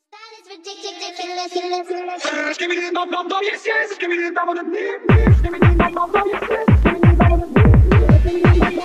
Give me the bum bum bum, yes yes. Give me the bum bum bum, yes yes. Give me the bum bum bum, yes yes. Give me the bum bum bum, yes yes.